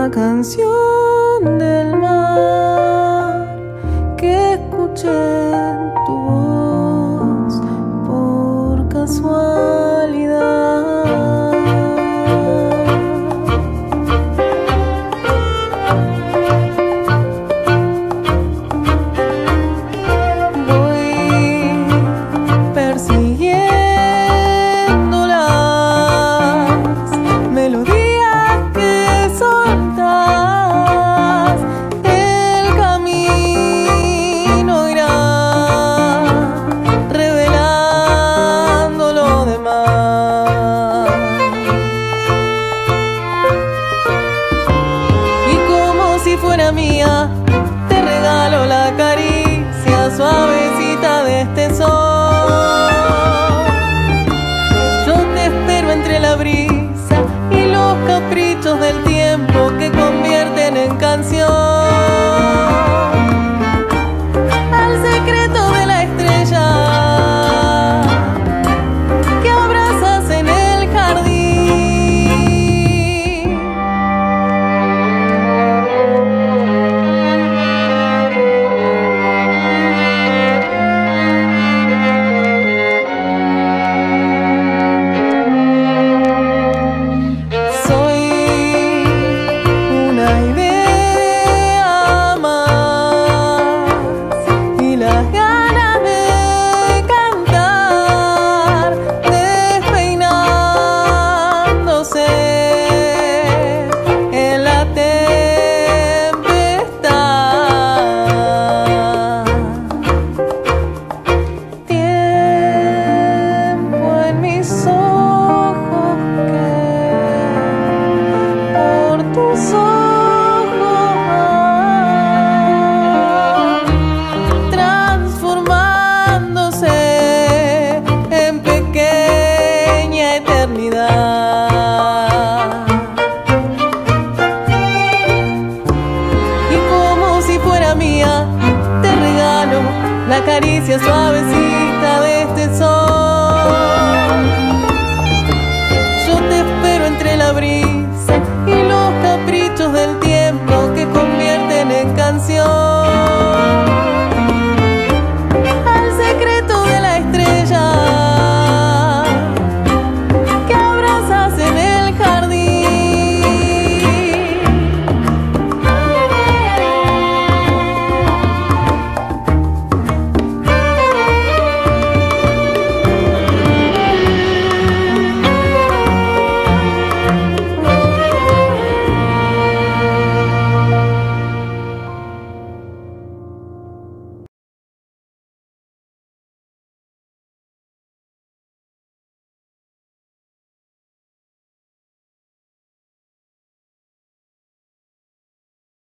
canción del mar que escuché en tu voz por casualidad. Voy persiguiendo las melodías mía, te regalo la caricia suavecita de este sol. Yo te espero entre la brisa y los caprichos del tiempo que convierten en canción al secreto de la estrella que abrazas en el jardín. Y como si fuera mía, te regalo la caricia suave